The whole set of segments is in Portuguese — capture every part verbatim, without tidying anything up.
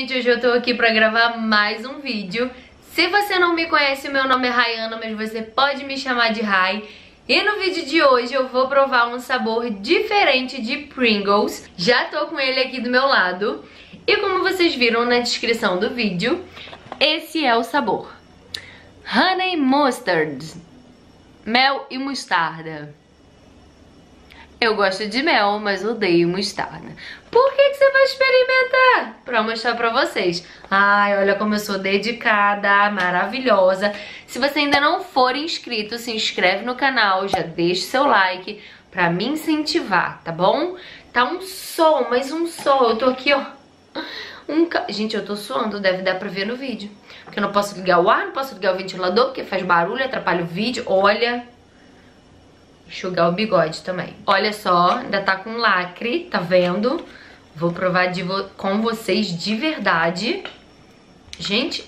gente, hoje eu tô aqui pra gravar mais um vídeo. Se você não me conhece, meu nome é Rayana, mas você pode me chamar de Ray. E no vídeo de hoje eu vou provar um sabor diferente de Pringles. Já tô com ele aqui do meu lado. E como vocês viram na descrição do vídeo, esse é o sabor. Honey Mustard. Mel e mostarda. Eu gosto de mel, mas odeio mostarda. Por que que você vai experimentar? Pra mostrar pra vocês. Ai, olha como eu sou dedicada, maravilhosa. Se você ainda não for inscrito, se inscreve no canal, já deixa seu like pra me incentivar, tá bom? Tá um sol, mas um sol. Eu tô aqui, ó. Um ca... Gente, eu tô suando, deve dar pra ver no vídeo. Porque eu não posso ligar o ar, não posso ligar o ventilador, porque faz barulho, atrapalha o vídeo. Olha... Enxugar o bigode também. Olha só, ainda tá com lacre, tá vendo? Vou provar de vo com vocês de verdade. Gente,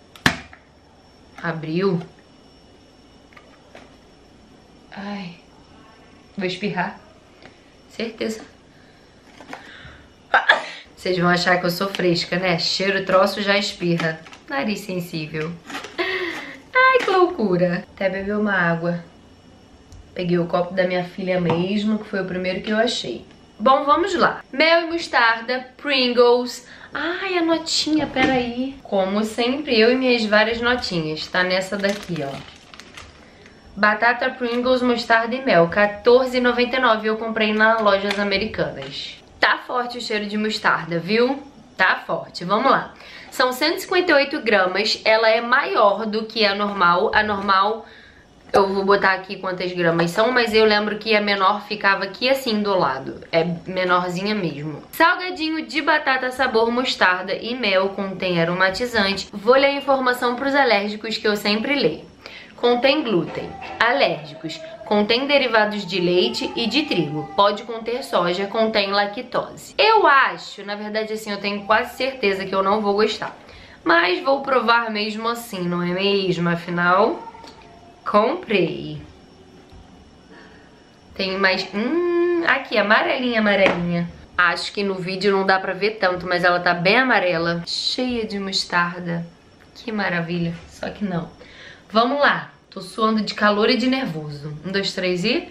abriu. Ai, vou espirrar. Certeza. Vocês vão achar que eu sou fresca, né? Cheiro troço já espirra. Nariz sensível. Ai, que loucura. Até bebeu uma água. Peguei o copo da minha filha mesmo, que foi o primeiro que eu achei. Bom, vamos lá. Mel e mostarda, Pringles. Ai, a notinha, peraí. Como sempre, eu e minhas várias notinhas. Tá nessa daqui, ó. Batata Pringles, mostarda e mel. quatorze reais e noventa e nove centavos. Eu comprei nas lojas americanas. Tá forte o cheiro de mostarda, viu? Tá forte. Vamos lá. São cento e cinquenta e oito gramas. Ela é maior do que a normal. A normal... Eu vou botar aqui quantas gramas são, mas eu lembro que a menor ficava aqui assim do lado. É menorzinha mesmo. Salgadinho de batata sabor mostarda e mel, contém aromatizante. Vou ler a informação para os alérgicos que eu sempre leio. Contém glúten. Alérgicos. Contém derivados de leite e de trigo. Pode conter soja, contém lactose. Eu acho, na verdade assim, eu tenho quase certeza que eu não vou gostar. Mas vou provar mesmo assim, não é mesmo? Afinal... comprei. Tem mais... Hum, aqui, amarelinha, amarelinha. Acho que no vídeo não dá pra ver tanto, mas ela tá bem amarela. Cheia de mostarda. Que maravilha. Só que não. Vamos lá. Tô suando de calor e de nervoso. Um, dois, três e...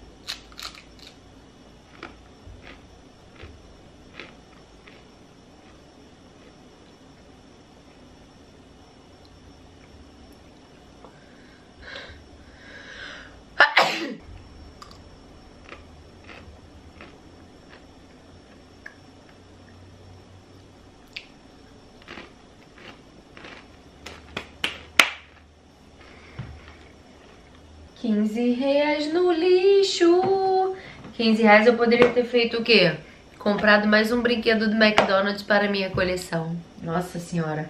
quinze reais no lixo. quinze reais eu poderia ter feito o quê? Comprado mais um brinquedo do McDonald's para minha coleção. Nossa senhora.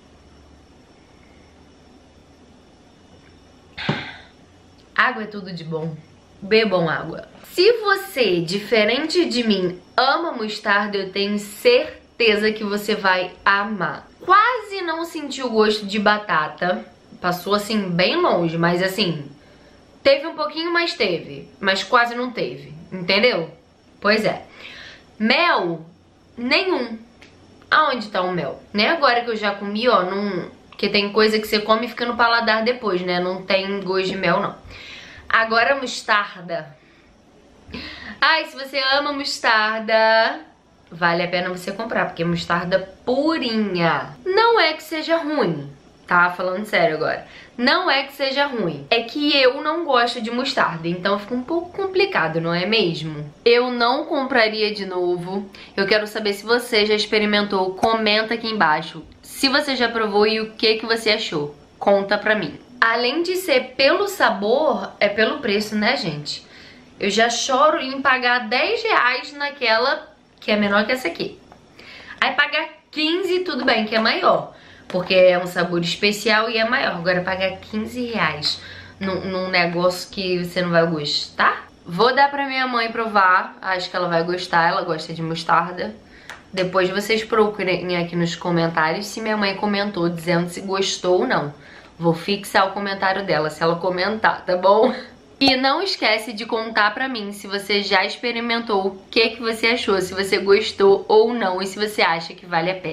Água é tudo de bom. Bebam água. Se você, diferente de mim, ama mostarda, eu tenho certeza que você vai amar. Quase não senti o gosto de batata. Passou assim bem longe, mas assim... teve um pouquinho, mas teve. Mas quase não teve. Entendeu? Pois é. Mel, nenhum. Aonde tá o mel? Né? Agora que eu já comi, ó, não... porque tem coisa que você come e fica no paladar depois, né? Não tem gosto de mel, não. Agora mostarda. Ai, se você ama mostarda, vale a pena você comprar, porque é mostarda purinha. Não é que seja ruim. Tá, falando sério agora. Não é que seja ruim. É que eu não gosto de mostarda, então fica um pouco complicado, não é mesmo? Eu não compraria de novo. Eu quero saber se você já experimentou. Comenta aqui embaixo. Se você já provou e o que que você achou. Conta pra mim. Além de ser pelo sabor, é pelo preço, né, gente? Eu já choro em pagar dez reais naquela que é menor que essa aqui. Aí pagar quinze, tudo bem, que é maior. Porque é um sabor especial e é maior. Agora pagar quinze reais num, num negócio que você não vai gostar. Vou dar pra minha mãe provar. Acho que ela vai gostar. Ela gosta de mostarda. Depois vocês procurem aqui nos comentários se minha mãe comentou dizendo se gostou ou não. Vou fixar o comentário dela se ela comentar, tá bom? E não esquece de contar pra mim se você já experimentou, o que que você achou, se você gostou ou não e se você acha que vale a pena.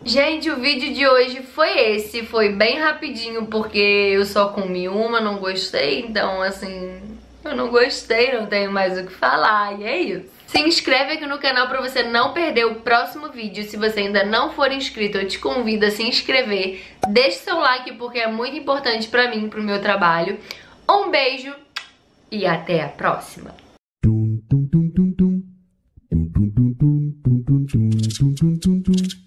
Gente, o vídeo de hoje foi esse, foi bem rapidinho porque eu só comi uma, não gostei, então assim, eu não gostei, não tenho mais o que falar, e é isso. Se inscreve aqui no canal pra você não perder o próximo vídeo. Se você ainda não for inscrito, eu te convido a se inscrever. Deixe seu like porque é muito importante pra mim, pro meu trabalho. Um beijo e até a próxima. Dum dum dum dum dum dum dum dum dum dum dum dum dum dum dum.